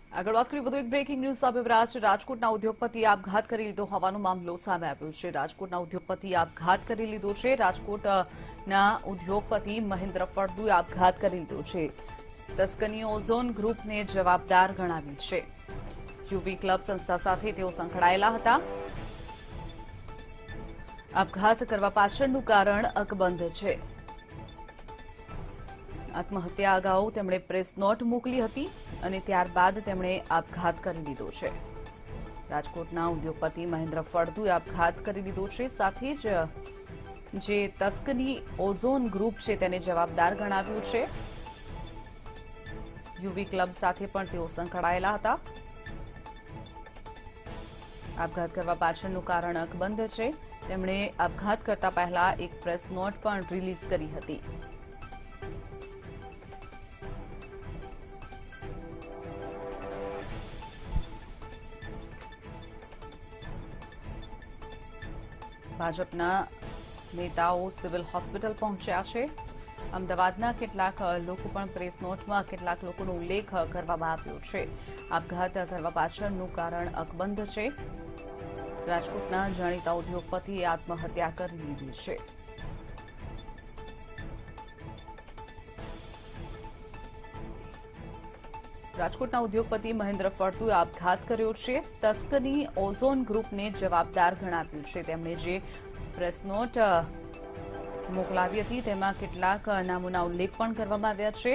આગળ વાત કરીએ વધુ એક બ્રેકિંગ ન્યૂઝ સામે રાજકોટના ઉદ્યોગપતિએ આપઘાત કરી લીધો હોવાનો મામલો સામે આવ્યો છે। રાજકોટના ઉદ્યોગપતિએ આપઘાત કરી લીધો છે। રાજકોટના ઉદ્યોગપતિ મહેન્દ્ર ફળદુએ આપઘાત કરી લીધો છે। તસ્કરની ઓઝોન ગ્રુપને જવાબદાર ગણાવી છે। યુવી ક્લબ સંસ્થા સાથે તેઓ સંકળાયેલા હતા। આપઘાત કરવા પાછળનું કારણ અકબંધ છે। આત્મહત્યા અગાઉ તેમણે પ્રેસ નોટ મોકલી હતી અને ત્યારબાદ તેમણે આપઘાત કરી લીધો છે। રાજકોટના ઉદ્યોગપતિ મહેન્દ્ર ફળદુએ આપઘાત કરી લીધો છે। સાથે જ જે તસ્કની ઓઝોન ગ્રુપ છે તેને જવાબદાર ગણાવ્યું છે। યુવી ક્લબ સાથે પણ તેઓ સંકળાયેલા હતા। આપઘાત કરવા પાછળનું કારણ અકબંધ છે। તેમણે આપઘાત કરતા પહેલા એક પ્રેસ નોટ પણ રિલીઝ કરી હતી। ભાજપના નેતાઓ સિવિલ હોસ્પિટલ પહોંચ્યા છે। અમદાવાદના કેટલાક લોકો પણ પ્રેસ નોટમાં કેટલાક લોકોનો ઉલ્લેખ કરવામાં આવ્યો છે। આપઘાત કરવા પાછળનું કારણ અકબંધ છે। રાજકોટના જાણીતા ઉદ્યોગપતિએ આત્મહત્યા કરી લીધી છે। રાજકોટના ઉદ્યોગપતિ મહેન્દ્ર ફળદુએ આપઘાત કર્યો છે। તસ્કરની ઓઝોન ગ્રુપને જવાબદાર ગણાવ્યું છે। તેમણે જે પ્રેસ નોટ મોકલાવી હતી તેમાં કેટલાક નામોના ઉલ્લેખ પણ કરવામાં આવ્યા છે।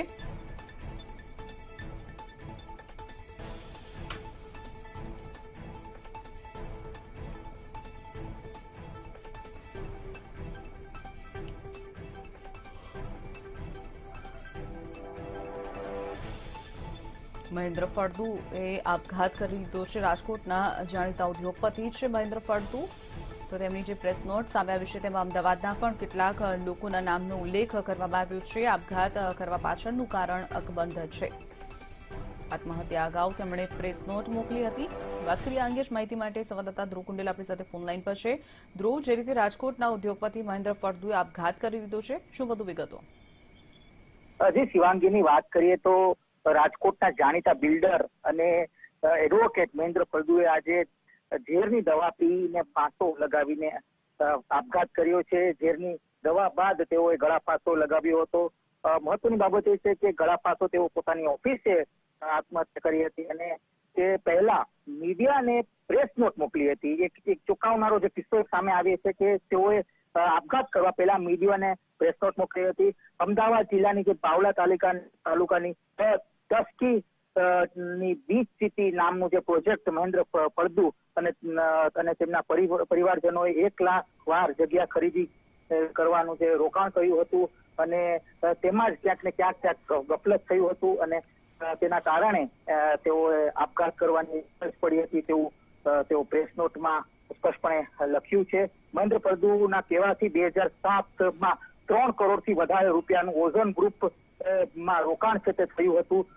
મહેન્દ્ર ફળદુએ આપઘાત કરી લીધો છે। રાજકોટના જાણીતા ઉદ્યોગપતિ છે મહેન્દ્ર ફળદુ। તો તેમની જે પ્રેસ નોટ સામે આવી છે તેમાં અમદાવાદના પણ કેટલાક લોકોના નામનો ઉલ્લેખ કરવામાં આવ્યો છે। આપઘાત કરવા પાછળનું કારણ અકબંધ છે। આત્મહત્યા અગાઉ તેમણે પ્રેસ નોટ મોકલી હતી। વાત કરીએ આ અંગે જ માહિતી માટે સંવાદદાતા ધ્રુવ કુંડેલ આપણી સાથે ફોન લાઈન પર છે। ધ્રુવ, જે રીતે રાજકોટના ઉદ્યોગપતિ મહેન્દ્ર ફળદુએ આપઘાત કરી લીધો છે, શું વધુ વિગતો? હજી શિવાંગીની વાત કરીએ તો રાજકોટના જાણીતા બિલ્ડર અને એડવોકેટ મહેન્દ્ર ફળદુએ આજે ઝેરની દવા પીને ફાંસો લગાવીને આપઘાત કર્યો છે। ઝેરની દવા બાદ તેઓએ ગળા ફાંસો લગાવ્યો હતો। મહત્વની બાબત એ છે કે ગળા ફાંસો તેઓ પોતાની ઓફિસે આત્મહત્યા કરી હતી અને તે પહેલા મીડિયાને પ્રેસ નોટ મોકલી હતી। એક ચોંકાવનારો જે કિસ્સો સામે આવે છે કે તેઓએ આપઘાત કરવા પહેલા મીડિયાને પ્રેસ નોટ મોકલી હતી। અમદાવાદ જિલ્લાની જે બાવળા તાલુકાની તસ્કી ની બીચ સિટી નામનું જે પ્રોજેક્ટ મહેન્દ્ર ફળદુ અને તેમના પરિવારજનોએ 1 લાખ વાર જગ્યા ખરીદી કરવાનું જે રોકાણ કર્યું હતું અને તેમાં જ ક્યાંક ને ક્યાંક ગફલત થયું હતું અને તેના કારણે તેઓએ આપઘાત કરવાની ફરજ પડી હતી તેવું તેઓ પ્રેસ નોટમાં સ્પષ્ટપણે લખ્યું છે। મહેન્દ્ર ફળદુના કહેવાથી 2007માં 3 કરોડથી વધારે રૂપિયાનું ઓઝોન ગ્રુપ માં રોકાણ છે તે થયું હતું।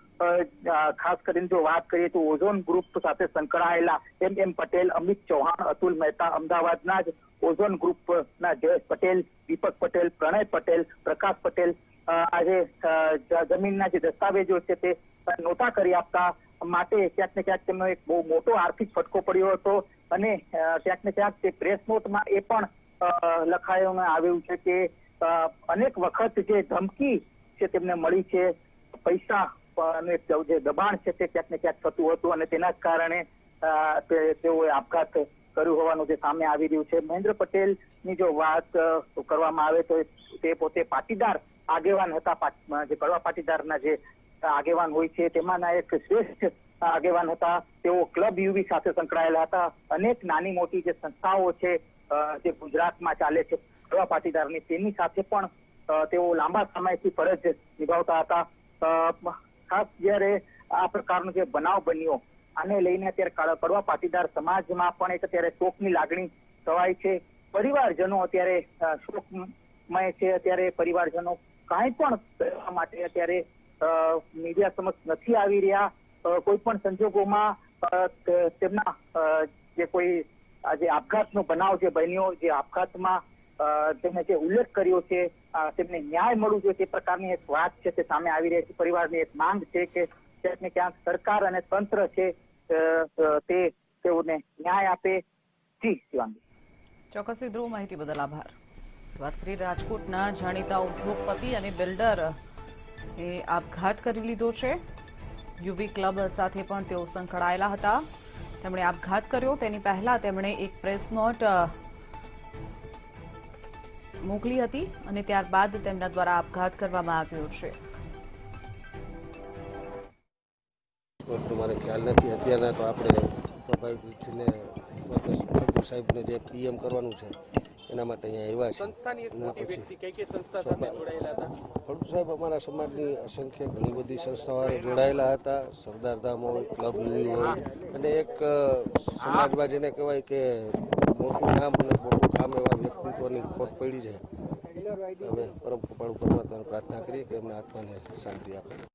ખાસ કરીને જો વાત કરીએ તો ઓઝોન ગ્રુપ સાથે સંકળાયેલા એમ પટેલ, અમિત ચૌહાણ, અતુલ મહેતા, અમદાવાદના જ ઓઝોન ગ્રુપના જયેશ પટેલ, દીપક પટેલ, પ્રણય પટેલ, પ્રકાશ પટેલ આજે જમીનના જે દસ્તાવેજો છે તે નોટા કરી આપતા માટે ક્યાંક ને ક્યાંક તેમનો એક બહુ મોટો આર્થિક ફટકો પડ્યો હતો અને ક્યાંક ને ક્યાંક તે પ્રેસ નોટમાં એ પણ લખાયું આવ્યું છે કે અનેક વખત જે ધમકી છે તેમને મળી છે, પૈસા જે દબાણ છે તે ક્યાંક ને ક્યાંક થતું હતું અને તેના જ કારણે તેઓએ આપઘાત કર્યું હોવાનું જે સામે આવી રહ્યું છે। મહેન્દ્ર પટેલની જો વાત કરવામાં આવે તો તે પોતે પાટીદાર આગેવાન હતા। જે કડવા પાટીદારના જે આગેવાન હોય છે તેમાંના એક શ્રેષ્ઠ આગેવાન હતા। તેઓ ક્લબ યુવી સાથે સંકળાયેલા હતા। અનેક નાની મોટી જે સંસ્થાઓ છે જે ગુજરાતમાં ચાલે છે કડવા પાટીદારની, તેની સાથે પણ તેઓ લાંબા સમયથી ફરજ નિભાવતા હતા। ખાસ જયારે આ પ્રકારનો જે બનાવ બન્યો આને લઈને અત્યારે કડવા પાટીદાર સમાજમાં પણ એક અત્યારે શોકની લાગણી છવાઈ છે। પરિવારજનો અત્યારે શોકમય છે। અત્યારે પરિવારજનો કાંઈ પણ કરવા માટે અત્યારે મીડિયા સમક્ષ નથી આવી રહ્યા। કોઈ પણ સંજોગોમાં તેમના જે કોઈ આજે આપઘાતનો બનાવ જે બન્યો, જે આપઘાતમાં તેમને જે ઉલ્લેખ કર્યો છે તેમને ન્યાય મળવું જોઈએ તે પ્રકારની એક વાત છે તે સામે આવી રહી છે। પરિવારની એક માંગ છે કે ક્યાંક ને ક્યાંક સરકાર અને તંત્ર છે તેઓને ન્યાય આપે. જી શિવાંગી. ચોક્કસથી ધ્રુવ, માહિતી બદલ આભાર. વાત કરી રાજકોટના જાણીતા ઉદ્યોગપતિ અને બિલ્ડર એ આપઘાત કરી લીધો છે. યુવી ક્લબ સાથે પણ તેઓ સંકળાયેલા હતા. તેમણે આપઘાત કર્યો તેની પહેલા તેમણે એક પ્રેસ નોટ મોકલી હતી અને ત્યારબાદ તેમના દ્વારા આપઘાત કરવામાં આવ્યો છે. મારે ખ્યાલ નથી અત્યારના, તો આપણે સ્વાભાવિકને સાહેબને જે પીએમ કરવાનું છે એના માટે અહીંયા આવ્યા છે. ફળદુ સાહેબ અમારા સમાજની અસંખ્ય ઘણી બધી સંસ્થાઓ જોડાયેલા હતા. સરદાર ધામ હોય, ક્લબ યુવી હોય, અને એક સમાજમાં જેને કહેવાય કે મોટું નામ અને મોટું કામ એવા વ્યક્તિત્વની ખોટ પડી છે. હવે પરમ કૃપાળુ પરમાત્માને પ્રાર્થના કરીએ કે એમના આત્માને શાંતિ આપે.